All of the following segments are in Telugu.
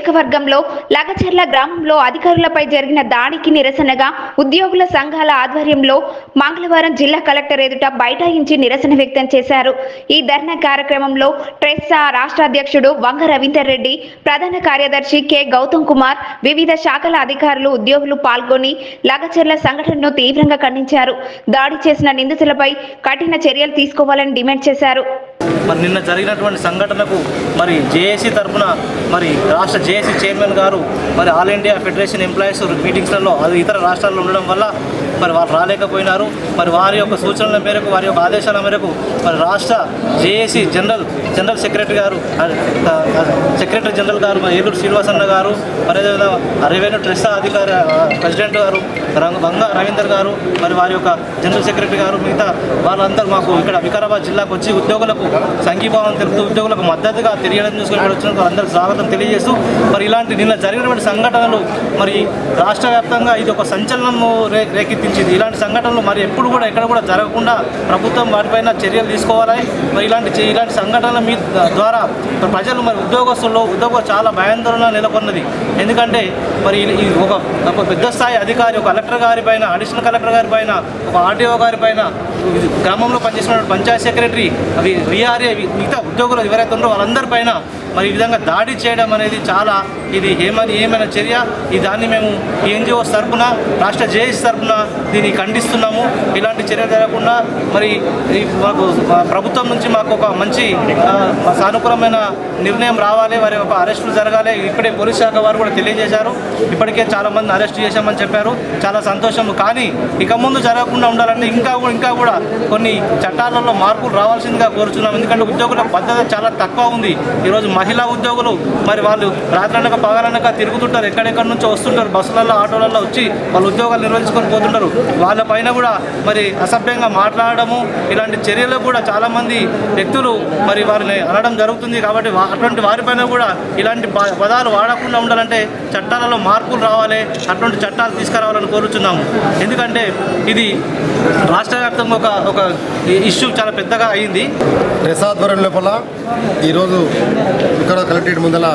నియోజకవర్గంలో లగచర్ల గ్రామంలో అధికారులపై జరిగిన దాడికి నిరసనగా ఉద్యోగుల సంఘాల ఆధ్వర్యంలో మంగళవారం జిల్లా కలెక్టర్ ఎదుట బైఠాయించి నిరసన వ్యక్తం చేశారు. ఈ ధర్నా కార్యక్రమంలో ట్రెస్సా రాష్ట్ర అధ్యక్షుడు వంగ రవీందర్ రెడ్డి, ప్రధాన కార్యదర్శి కె గౌతమ్ కుమార్, వివిధ శాఖల అధికారులు, ఉద్యోగులు పాల్గొని లగచర్ల సంఘటనను తీవ్రంగా ఖండించారు. దాడి చేసిన నిందితులపై కఠిన చర్యలు తీసుకోవాలని డిమాండ్ చేశారు. మరి నిన్న జరిగినటువంటి సంఘటనకు మరి జేఏసీ తరఫున మరి రాష్ట్ర జేఏసీ చైర్మన్ గారు మరి ఆల్ ఇండియా ఫెడరేషన్ ఎంప్లాయీస్ మీటింగ్స్లలో అది ఇతర రాష్ట్రాల్లో ఉండడం వల్ల మరి వారు రాలేకపోయినారు. మరి వారి యొక్క సూచనల మేరకు, వారి యొక్క ఆదేశాల మేరకు మరి రాష్ట్ర జేఏసీ జనరల్ సెక్రటరీ జనరల్ గారు ఏలూరు శ్రీనివాసన్న గారు, మరి రెవెన్యూ ట్రెస్సా అధికారి ప్రెసిడెంట్ గారు వంగ రవీందర్ గారు, మరి వారి యొక్క జనరల్ సెక్రటరీ గారు, మిగతా వాళ్ళందరూ మాకు ఇక్కడ వికారాబాద్ జిల్లాకు వచ్చి ఉద్యోగులకు సంఘీభావం తెలుపుతూ ఉద్యోగులకు మద్దతుగా తెలియడం చూసుకుని వచ్చిన వాళ్ళందరూ స్వాగతం తెలియజేస్తూ మరి ఇలాంటి నిన్న జరిగినటువంటి సంఘటనలు మరి రాష్ట్ర వ్యాప్తంగా ఇది ఒక సంచలనము రేకెత్తించింది. ఇలాంటి సంఘటనలు మరి ఎప్పుడు కూడా ఎక్కడ కూడా జరగకుండా ప్రభుత్వం వాటిపైన చర్యలు తీసుకోవాలని మరి ఇలాంటి సంఘటనల ద్వారా ప్రజలు మరి ఉద్యోగస్తులు చాలా భయాందోళన నెలకొన్నది. ఎందుకంటే మరి ఒక పెద్ద స్థాయి అధికారి, ఒక కలెక్టర్ గారి పైన, అడిషనల్ కలెక్టర్ గారి పైన, ఒక ఆర్టీఓ గారి పైన, గ్రామంలో పనిచేసిన పంచాయత్ సెక్రటరీ, విఆర్ఏ, మిగతా ఉద్యోగులు ఎవరైతే ఉన్నారో వాళ్ళందరిపైన మరి ఈ విధంగా దాడి చేయడం అనేది చాలా ఇది ఏమైనా చర్య. దాన్ని మేము ఎన్జిఓస్ తరఫున, రాష్ట్ర జేఏసీ తరఫున దీన్ని ఖండిస్తున్నాము. ఇలాంటి చర్య జరగకుండా మరి మాకు ప్రభుత్వం నుంచి మాకు ఒక మంచి సానుకూలమైన నిర్ణయం రావాలి, వారి యొక్క అరెస్టులు జరగాలి. ఇప్పుడే పోలీస్ శాఖ వారు కూడా తెలియజేశారు, ఇప్పటికే చాలామంది అరెస్ట్ చేశామని చెప్పారు. చాలా సంతోషం. కానీ ఇక ముందు జరగకుండా ఉండాలంటే ఇంకా కూడా కొన్ని చట్టాలలో మార్పులు రావాల్సిందిగా కోరుచున్నాం. ఎందుకంటే ఉద్యోగుల భద్రత చాలా తక్కువ ఉంది. ఈరోజు మహిళా ఉద్యోగులు మరి వాళ్ళు రాత్రనక పగలనక తిరుగుతుంటారు, ఎక్కడెక్కడి నుంచో వస్తుంటారు, బస్సులలో ఆటోలలో వచ్చి వాళ్ళు ఉద్యోగాలు నిర్వహించుకొని పోతుంటారు. వాళ్ళపైన కూడా మరి అసభ్యంగా మాట్లాడడము, ఇలాంటి చర్యలు కూడా చాలామంది వ్యక్తులు మరి వారిని అనడం జరుగుతుంది. కాబట్టి అటువంటి వారిపైన కూడా ఇలాంటి పదాలు వాడకుండా ఉండాలంటే చట్టాలలో మార్పులు రావాలి, అటువంటి చట్టాలు తీసుకురావాలని కోరుచున్నాము. ఎందుకంటే ఇది రాష్ట్ర వ్యాప్తంగా ఒక ఇష్యూ చాలా పెద్దగా అయింది. ప్రసాద్వరం లోపల ఈరోజు ఇక్కడ కలెక్టరేట్ ముందల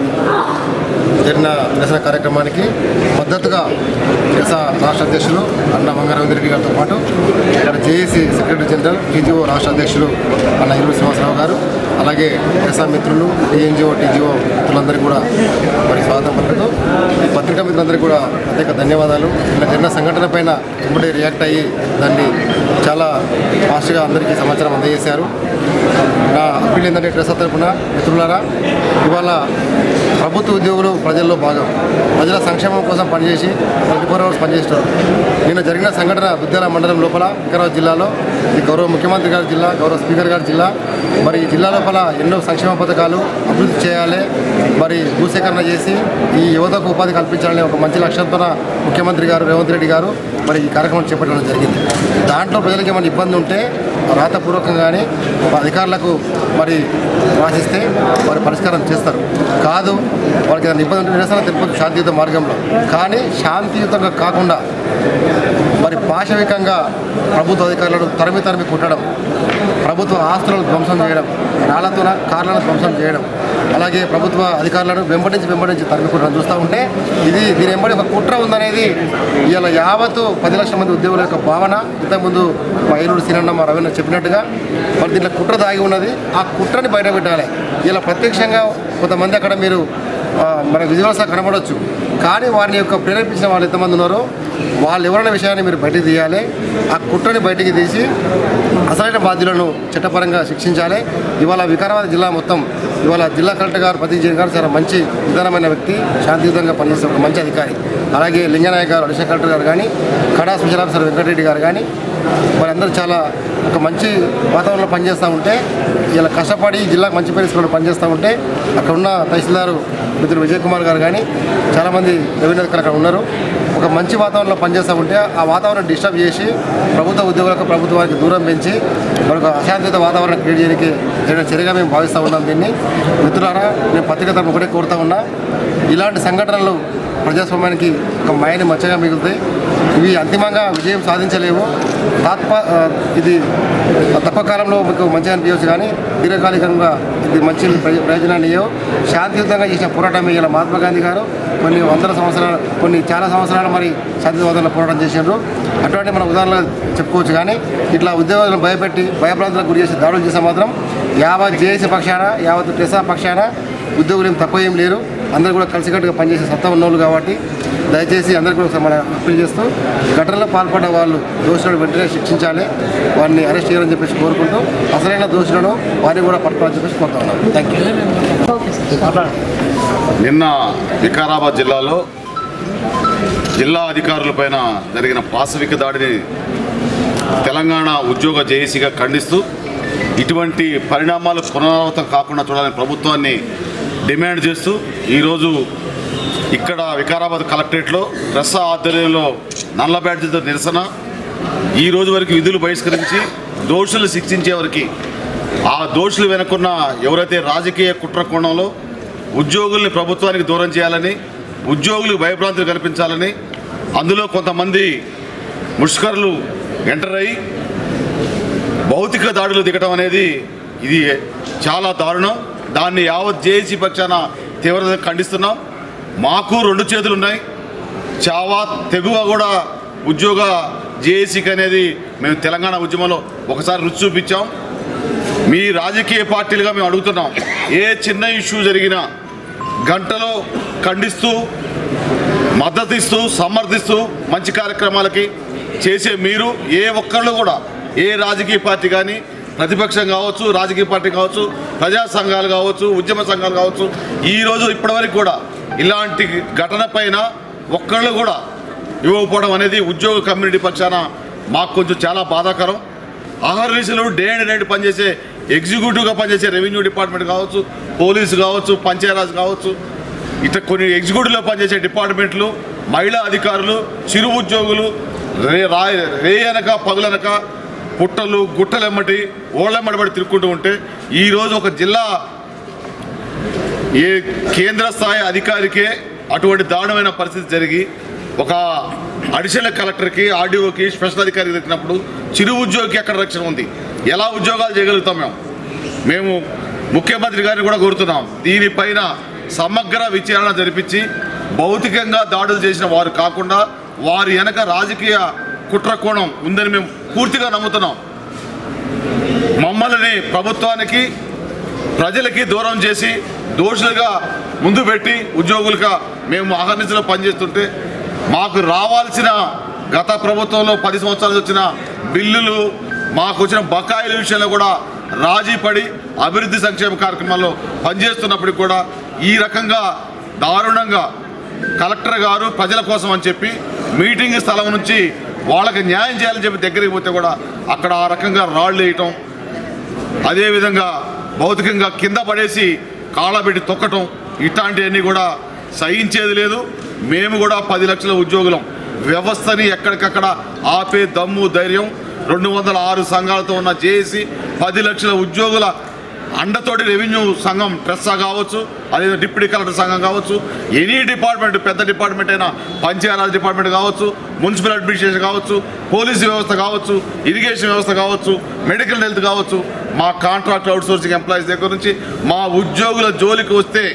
జరిగిన నిరసన కార్యక్రమానికి మద్దతుగా ప్రసా రాష్ట్ర అధ్యక్షులు అన్న వంగ రవీందర్ రెడ్డి గారితో పాటు ఇక్కడ జేఏసీ సెక్రటరీ జనరల్, టీజీఓ రాష్ట్ర అధ్యక్షులు అన్న ఏలూరు శ్రీనివాసరావు గారు, అలాగే ప్రసా మిత్రులు, టీఎన్జిఓ, టీజీఓ మిత్రులందరికీ కూడా మరి స్వాగతం పలుకుతూ ఈ పత్రికా మిత్రులందరికీ కూడా ప్రత్యేక ధన్యవాదాలు. ఇలా జరిగిన సంఘటన పైన ఇప్పుడే రియాక్ట్ అయ్యి దాన్ని చాలా ఫాస్ట్గా అందరికీ సమాచారం అందజేశారు. నా అప్పీల్ ఏంటంటే ప్రసా తరపున మిత్రులారా, ఇవాళ ప్రభుత్వ ఉద్యోగులు ప్రజల్లో భాగం, ప్రజల సంక్షేమం కోసం పనిచేసి 24 hours పనిచేస్తారు. నిన్న జరిగిన సంఘటన దుద్యాల మండలం లోపల వికారాబాద్ జిల్లాలో ఈ గౌరవ ముఖ్యమంత్రి గారి జిల్లా, గౌరవ స్పీకర్ గారి జిల్లా, మరి ఈ జిల్లా లోపల ఎన్నో సంక్షేమ పథకాలు అభివృద్ధి చేయాలి, మరి భూసేకరణ చేసి ఈ యువతకు ఉపాధి కల్పించాలనే ఒక మంచి లక్ష్యంతో ముఖ్యమంత్రి గారు రేవంత్ రెడ్డి గారు మరి ఈ కార్యక్రమం చేపట్టడం జరిగింది. దాంట్లో ప్రజలకు ఏమైనా ఇబ్బంది ఉంటే రాతపూర్వకంగా కానీ అధికారులకు మరి రాసిస్తే వారి పరిష్కారం చేస్తారు. కాదు వాళ్ళకి ఏదైనా ఇబ్బంది ఉంటే నిరసన తెలుపొచ్చు శాంతియుత మార్గంలో. కానీ శాంతియుతంగా కాకుండా మరి పాశవికంగా ప్రభుత్వ అధికారులను తరిమి కుట్టడం, ప్రభుత్వ ఆస్తులను ధ్వంసం చేయడం, రాళ్లతో కార్లను ధ్వంసం చేయడం, అలాగే ప్రభుత్వ అధికారులను వెంబడించి తరిమి కుట్టడం చూస్తూ ఉంటే దీని వెంబడి ఒక కుట్ర ఉందనేది ఇవాళ యావత్తు 10 లక్షల మంది ఉద్యోగుల యొక్క భావన. ఇంతకుముందు మా ఏలూరు శ్రీనన్న, మా రవీంద్ర చెప్పినట్టుగా మరి దీంట్లో కుట్ర దాగి ఉన్నది. ఆ కుట్రని బయట పెట్టాలి. ఇలా ప్రత్యక్షంగా కొంతమంది అక్కడ మీరు మన విజువల్స్ కనబడవచ్చు, కానీ వారిని యొక్క ప్రేరేపించిన వాళ్ళు ఎంతమంది ఉన్నారో వాళ్ళు ఎవరైనా విషయాన్ని మీరు బయటికి తీయాలి. ఆ కుట్రని బయటికి తీసి అసలైన బాధ్యులను చట్టపరంగా శిక్షించాలి. ఇవాళ వికారాబాద్ జిల్లా మొత్తం ఇవాళ జిల్లా కలెక్టర్ గారు ప్రతి జైన్ గారు చాలా మంచి విధానమైన వ్యక్తి, శాంతియుతంగా పనిచేసే ఒక మంచి అధికారి, అలాగే లింగనాయక్ గారు అడిషనల్ కలెక్టర్ గారు కానీ, కడా స్పెషల్ ఆఫీసర్ వెంకటరెడ్డి గారు కానీ వారందరూ చాలా ఒక మంచి వాతావరణంలో పనిచేస్తూ ఉంటే, ఇలా కష్టపడి జిల్లాకు మంచి పేరు పనిచేస్తూ ఉంటే అక్కడ ఉన్న తహసీల్దారు మిత్రులు విజయ్ కుమార్ గారు కానీ చాలామంది రెవెన్యూ అధికారులు అక్కడ ఉన్నారు. ఒక మంచి వాతావరణంలో పనిచేస్తూ ఉంటే ఆ వాతావరణం డిస్టర్బ్ చేసి ప్రభుత్వ ఉద్యోగులకు ప్రభుత్వానికి దూరం పెంచి మరొక అశాంతియుత వాతావరణం క్రియేట్ చేయడానికి జరిగిన చర్యగా మేము భావిస్తూ ఉన్నాం. దీన్ని మిత్రులారా, నేను పత్రిక తరపున ఒకటే కోరుతూ ఉన్నా, ఇలాంటి సంఘటనలు ప్రజాస్వామ్యానికి ఒక మైని మచ్చగా మిగులుతాయి. ఇవి అంతిమంగా విజయం సాధించలేవు. ఇది తక్కువ కాలంలో మీకు మంచిగా అనిపించవచ్చు, కానీ దీర్ఘకాలికంగా ఇది మంచి ప్రయోజనాన్ని ఇవ్వవు. శాంతియుతంగా చేసిన పోరాటం ఇలా మహాత్మా గాంధీ గారు చాలా సంవత్సరాలు మరి శాంతియుతంగా పోరాటం చేశారు. అటువంటి మన ఉదాహరణలు చెప్పుకోవచ్చు. కానీ ఇట్లా ఉద్యోగాలను భయపెట్టి భయప్రాంతాలకు గురి చేసి దాడులు చేస్తే మాత్రం యావత్ జేఏసీ పక్షాన యావత్ టెసా పక్షాన ఉద్యోగులు ఏం తక్కువ ఏం లేరు. అందరూ కూడా కలిసికట్టుగా పనిచేసే సత్తా ఉన్నోళ్ళు కాబట్టి దయచేసి అందరికీ కూడా మన అప్పీల్ చేస్తూ ఘటనలో పాల్పడ్డ వాళ్ళు దోషులను వెంటనే శిక్షించాలి, వారిని అరెస్ట్ చేయాలని చెప్పేసి కోరుకుంటూ అసలైన దోషులను వారిని కూడా పట్టుకోవాలని చెప్పేసి కోరుతా ఉన్నాను. Thank you. నిన్న వికారాబాద్ జిల్లాలో జిల్లా అధికారులపైన జరిగిన పాశవిక దాడిని తెలంగాణ ఉద్యోగ జేఏసీగా ఖండిస్తూ ఇటువంటి పరిణామాలు పునరావృతం కాకుండా చూడాలని ప్రభుత్వాన్ని డిమాండ్ చేస్తూ ఈరోజు ఇక్కడ వికారాబాద్ కలెక్టరేట్లో ట్రెస్సా ఆధ్వర్యంలో నల్ల బ్యాడ్జీలతో నిరసన, ఈ రోజు వరకు విధులు బహిష్కరించి దోషులు శిక్షించే వరకు ఆ దోషులు వెనుకున్న ఎవరైతే రాజకీయ కుట్ర కోణంలో ఉద్యోగుల్ని ప్రభుత్వానికి దూరం చేయాలని, ఉద్యోగులకు భయభ్రాంతులు కల్పించాలని అందులో కొంతమంది ముష్కరులు ఎంటర్ అయ్యి భౌతిక దాడులు దిగటం అనేది ఇది చాలా దారుణం. దాన్ని యావత్ జేఏసీ పక్షాన తీవ్రంగా ఖండిస్తున్నాం. మాకు 2 చేతులు ఉన్నాయి. చావా తెగువ కూడా ఉద్యోగ జేఏసీకి అనేది మేము తెలంగాణ ఉద్యమంలో ఒకసారి రుచి చూపించాం. మీ రాజకీయ పార్టీలుగా మేము అడుగుతున్నాం, ఏ చిన్న ఇష్యూ జరిగినా గంటలో ఖండిస్తూ మద్దతిస్తూ సమర్థిస్తూ మంచి కార్యక్రమాలకి చేసే మీరు ఏ ఒక్కళ్ళు కూడా ఏ రాజకీయ పార్టీ కానీ ప్రతిపక్షం కావచ్చు, రాజకీయ పార్టీ కావచ్చు, ప్రజా సంఘాలు కావచ్చు, ఉద్యమ సంఘాలు కావచ్చు, ఈరోజు ఇప్పటివరకు కూడా ఇలాంటి ఘటన పైన ఒక్కళ్ళు కూడా ఇవ్వకపోవడం అనేది ఉద్యోగ కమ్యూనిటీ పక్షాన మాకు కొంచెం చాలా బాధాకరం. ఆహర్నిశలు డే అండ్ నైట్ పనిచేసే ఎగ్జిక్యూటివ్గా పనిచేసే రెవెన్యూ డిపార్ట్మెంట్ కావచ్చు, పోలీసు కావచ్చు, పంచాయరాజ్ కావచ్చు, ఇట్లా కొన్ని ఎగ్జిక్యూటివ్లో పనిచేసే డిపార్ట్మెంట్లు, మహిళా అధికారులు, చిరు ఉద్యోగులు రేయనక పగులనక పుట్టలు గుట్టలెమ్మటి ఓళ్ళెమ్మడిబడి తిరుక్కుంటూ ఉంటే ఈరోజు ఒక జిల్లా ఏ కేంద్ర స్థాయి అధికారికే అటువంటి దారుణమైన పరిస్థితి జరిగి ఒక అడిషనల్ కలెక్టర్కి, ఆర్డీఓకి, స్పెషల్ అధికారికి దక్కినప్పుడు చిరు ఉద్యోగికి ఎక్కడ రక్షణ ఉంది? ఎలా ఉద్యోగాలు చేయగలుగుతాం? మేము ముఖ్యమంత్రి గారిని కూడా కోరుతున్నాం, దీనిపైన సమగ్ర విచారణ జరిపించి భౌతికంగా దాడులు చేసిన వారు కాకుండా వారి వెనక రాజకీయ కుట్ర కోణం ఉందని మేము పూర్తిగా నమ్ముతున్నాం. మమ్మల్ని ప్రభుత్వానికి ప్రజలకి దూరం చేసి దోషులుగా ముందు పెట్టి ఉద్యోగులుగా మేము అహర్నిశలో పనిచేస్తుంటే మాకు రావాల్సిన గత ప్రభుత్వంలో 10 సంవత్సరాలు వచ్చిన బిల్లులు, మాకు వచ్చిన బకాయిల విషయంలో కూడా రాజీ పడి అభివృద్ధి సంక్షేమ కార్యక్రమాల్లో పనిచేస్తున్నప్పటికి కూడా ఈ రకంగా దారుణంగా కలెక్టర్ గారు ప్రజల కోసం అని చెప్పి మీటింగ్ స్థలం నుంచి వాళ్ళకి న్యాయం చేయాలని చెప్పి దగ్గరికి పోతే కూడా అక్కడ ఆ రకంగా రాళ్ళు వేయటం, అదేవిధంగా భౌతికంగా కింద పడేసి కాళ్ళబెట్టి తొక్కటం, ఇట్లాంటివన్నీ కూడా సహించేది లేదు. మేము కూడా 10 లక్షల ఉద్యోగులం. వ్యవస్థని ఎక్కడికక్కడ ఆపే దమ్ము ధైర్యం 206 సంఘాలతో ఉన్న జేఏసీ 10 లక్షల ఉద్యోగుల అండతోటి రెవెన్యూ సంఘం ట్రెస్సా కావచ్చు, అదే డిప్యూటీ కలెక్టర్ సంఘం కావచ్చు, ఎనీ డిపార్ట్మెంట్, పెద్ద డిపార్ట్మెంట్ అయినా పంచాయరాజ్ డిపార్ట్మెంట్ కావచ్చు, మున్సిపల్ అడ్మినిస్ట్రేషన్ కావచ్చు, పోలీసు వ్యవస్థ కావచ్చు, ఇరిగేషన్ వ్యవస్థ కావచ్చు, మెడికల్ హెల్త్ కావచ్చు, మా కాంట్రాక్ట్ అవుట్సోర్సింగ్ ఎంప్లాయీస్ దగ్గర నుంచి మా ఉద్యోగుల జోలికి వస్తే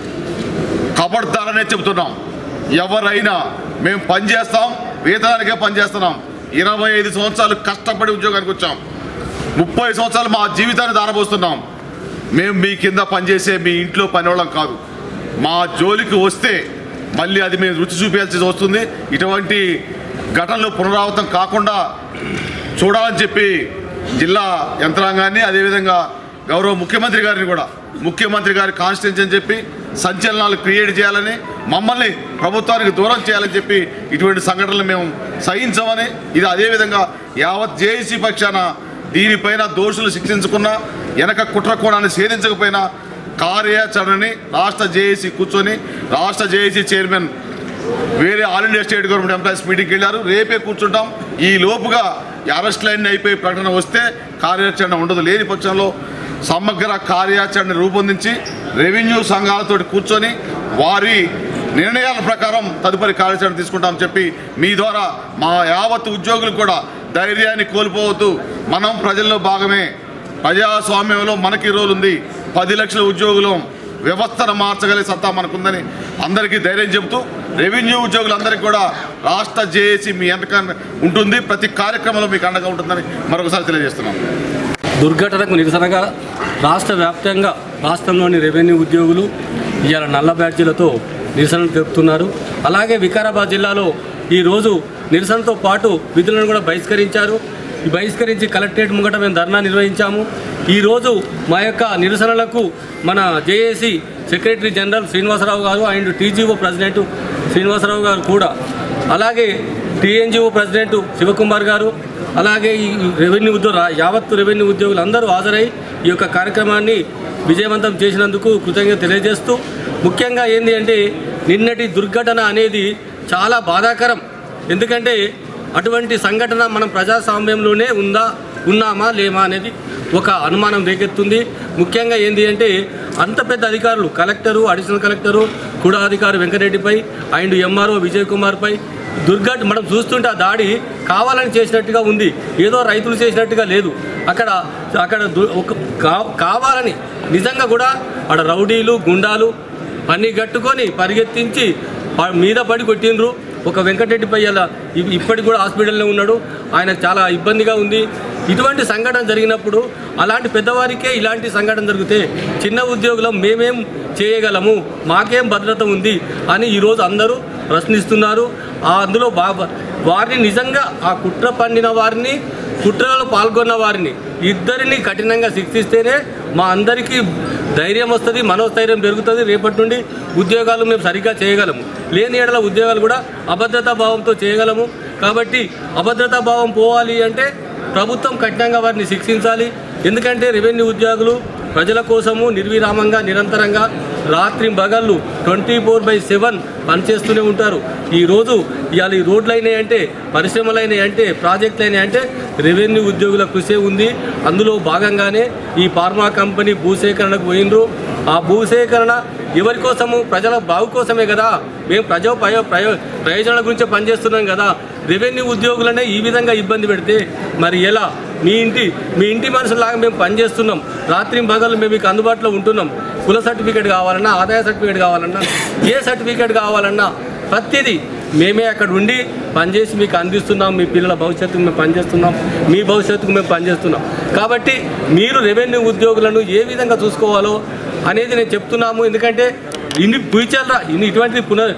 కబడ్దారనే చెబుతున్నాం. ఎవరైనా మేము పనిచేస్తాం, వేతనానికే పనిచేస్తున్నాం. 25 సంవత్సరాలు కష్టపడి ఉద్యోగానికి వచ్చాం. 30 సంవత్సరాలు మా జీవితాన్ని దారబోస్తున్నాం. మేము మీ కింద పనిచేసే మీ ఇంట్లో పనివాళ్ళం కాదు. మా జోలికి వస్తే మళ్ళీ అది మేము రుచి చూపించాల్సి వస్తుంది. ఇటువంటి ఘటనలు పునరావృతం కాకుండా చూడాలని చెప్పి జిల్లా యంత్రాంగాన్ని, అదేవిధంగా గౌరవ ముఖ్యమంత్రి గారిని కూడా, ముఖ్యమంత్రి గారి కాన్స్టిట్యూన్సీ అని చెప్పి సంచలనాలు క్రియేట్ చేయాలని, మమ్మల్ని ప్రభుత్వానికి దూరం చేయాలని చెప్పి ఇటువంటి సంఘటనలు మేము సహించమని, ఇది అదేవిధంగా యావత్ జేఏసీ పక్షాన దీనిపైన దోషులు శిక్షించుకున్నా, వెనక కుట్రకోణాన్ని ఛేదించకపోయినా కార్యాచరణని రాష్ట్ర జేఏసీ కూర్చొని, రాష్ట్ర జేఏసీ చైర్మన్ వేరే all India state government employees మీటింగ్కి వెళ్ళారు. రేపే కూర్చుంటాం. ఈ లోపుగా అరెస్ట్ లైన్ అయిపోయి ప్రకటన వస్తే కార్యాచరణ ఉండదు. లేని పక్షంలో సమగ్ర కార్యాచరణ రూపొందించి రెవెన్యూ సంఘాలతో కూర్చొని వారి నిర్ణయాల ప్రకారం తదుపరి కార్యాచరణ తీసుకుంటామని చెప్పి మీ ద్వారా మా యావత్ ఉద్యోగులకు కూడా ధైర్యాన్ని కోల్పోవద్దు. మనం ప్రజల్లో భాగమే, ప్రజాస్వామ్యంలో మనకి రోల్ ఉంది. 10 లక్షల ఉద్యోగులు వ్యవస్థను మార్చగలిగే సత్తా మనకుందని అందరికీ ధైర్యం చెబుతూ, రెవెన్యూ ఉద్యోగులందరికీ కూడా రాష్ట్ర జేఏసీ మీ వెనక ఉంటుంది, ప్రతి కార్యక్రమంలో మీకు అండగా ఉంటుందని మరొకసారి తెలియజేస్తున్నాం. దుర్ఘటనకు నిరసనగా రాష్ట్ర వ్యాప్తంగా రాష్ట్రంలోని రెవెన్యూ ఉద్యోగులు ఇవాళ నల్ల బ్యాడ్జీలతో నిరసనలు తెలుపుతున్నారు. అలాగే వికారాబాద్ జిల్లాలో ఈరోజు నిరసనతో పాటు విధులను కూడా బహిష్కరించి కలెక్టరేట్ ముంగట మేము ధర్నా నిర్వహించాము. ఈరోజు మా యొక్క నిరసనలకు మన జేఏసీ సెక్రటరీ జనరల్ శ్రీనివాసరావు గారు అండ్ టీజీఓ ప్రెసిడెంట్ శ్రీనివాసరావు గారు కూడా, అలాగే టీఎన్జిఓ ప్రెసిడెంట్ శివకుమార్ గారు, అలాగే ఈ యావత్తు రెవెన్యూ ఉద్యోగులు అందరూ హాజరై ఈ యొక్క కార్యక్రమాన్ని విజయవంతం చేసినందుకు కృతజ్ఞత తెలియజేస్తూ, ముఖ్యంగా ఏంటి అంటే నిన్నటి దుర్ఘటన అనేది చాలా బాధాకరం. ఎందుకంటే అటువంటి సంఘటన మనం ప్రజాస్వామ్యంలోనే ఉన్నామా లేమా అనేది ఒక అనుమానం రేకెత్తుంది. ముఖ్యంగా ఏంటి అంటే అంత పెద్ద అధికారులు, కలెక్టరు, అడిషనల్ కలెక్టరు, కూడా అధికారి వెంకటరెడ్డిపై అండ్ ఎంఆర్ఓ విజయ్ కుమార్పై మనం చూస్తుంటే ఆ దాడి కావాలని చేసినట్టుగా ఉంది, ఏదో రైతులు చేసినట్టుగా లేదు. అక్కడ కావాలని నిజంగా కూడా అక్కడ రౌడీలు గుండాలు పని కట్టుకొని పరిగెత్తించి మీద పడి కొట్టిండ్రు. ఒక వెంకటరెడ్డిపై అలా ఇప్పటికి కూడా హాస్పిటల్లో ఉన్నాడు, ఆయనకు చాలా ఇబ్బందిగా ఉంది. ఇటువంటి సంఘటన జరిగినప్పుడు అలాంటి పెద్దవారికే ఇలాంటి సంఘటన జరిగితే చిన్న ఉద్యోగులం మేమేం చేయగలము, మాకేం భద్రత ఉంది అని ఈరోజు అందరూ ప్రశ్నిస్తున్నారు. అందులో వారిని నిజంగా ఆ కుట్ర పండిన వారిని, కుట్రలో పాల్గొన్న వారిని ఇద్దరిని కఠినంగా శిక్షిస్తేనే మా అందరికీ ధైర్యం వస్తుంది, మనోస్థైర్యం పెరుగుతుంది. రేపటి నుండి ఉద్యోగాలు మేము సరిగ్గా చేయగలము. లేని ఏడల ఉద్యోగాలు కూడా అభద్రతా భావంతో చేయగలము. కాబట్టి అభద్రతా భావం పోవాలి అంటే ప్రభుత్వం కఠినంగా వారిని శిక్షించాలి. ఎందుకంటే రెవెన్యూ ఉద్యోగులు ప్రజల కోసము నిర్విరామంగా నిరంతరంగా రాత్రి పగళ్ళు 24/7 పనిచేస్తూనే ఉంటారు. ఈరోజు ఇవాళ ఈ రోడ్లు అయినాయంటే, పరిశ్రమలు అయినాయంటే, ప్రాజెక్టులు అయినాయంటే రెవెన్యూ ఉద్యోగుల కృషి ఉంది. అందులో భాగంగానే ఈ ఫార్మా కంపెనీ భూసేకరణకు పోయినరు. ఆ భూసేకరణ ఎవరి కోసము? ప్రజల బాగు కోసమే కదా. మేము ప్రయోజనాల గురించి పనిచేస్తున్నాం కదా. రెవెన్యూ ఉద్యోగులనే ఈ విధంగా ఇబ్బంది పెడితే మరి ఎలా? మీ ఇంటి మనుషులాగా మేము పనిచేస్తున్నాం, రాత్రి పగలు మేము మీకు అందుబాటులో ఉంటున్నాం. కుల సర్టిఫికేట్ కావాలన్నా, ఆదాయ సర్టిఫికేట్ కావాలన్నా, ఏ సర్టిఫికేట్ కావాలన్నా ప్రతిదీ మేమే అక్కడ ఉండి పనిచేసి మీకు అందిస్తున్నాం. మీ పిల్లల భవిష్యత్తుకు మేము పనిచేస్తున్నాం, మీ భవిష్యత్తుకు మేము పనిచేస్తున్నాం. కాబట్టి మీరు రెవెన్యూ ఉద్యోగులను ఏ విధంగా చూసుకోవాలో అనేది నేను చెప్తున్నాము. ఎందుకంటే ఇటువంటి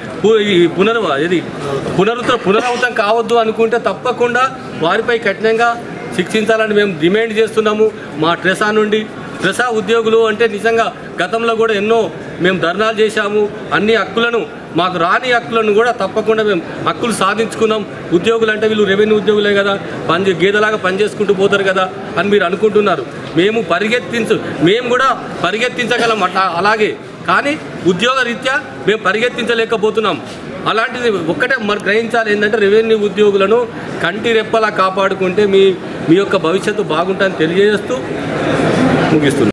పునరావృతం కావద్దు అనుకుంటే తప్పకుండా వారిపై కఠినంగా శిక్షించాలని మేము డిమాండ్ చేస్తున్నాము. మా ట్రెసా ఉద్యోగులు అంటే నిజంగా గతంలో కూడా ఎన్నో మేము ధర్నాలు చేశాము. అన్ని హక్కులను, మాకు రాని హక్కులను కూడా తప్పకుండా మేము హక్కులు సాధించుకున్నాం. ఉద్యోగులు అంటే వీళ్ళు రెవెన్యూ ఉద్యోగులే కదా, గేదెలాగా పనిచేసుకుంటూ పోతారు కదా అని మీరు అనుకుంటున్నారు. మేము కూడా పరిగెత్తించగలం అలాగే, కానీ ఉద్యోగ రీత్యా మేము పరిగెత్తించలేకపోతున్నాం. అలాంటిది ఒక్కటే మరి గ్రహించాలి ఏంటంటే రెవెన్యూ ఉద్యోగులను కంటి రెప్పలా కాపాడుకుంటే మీ యొక్క భవిష్యత్తు బాగుంటుందని తెలియజేస్తూ ముగిస్తున్నాం.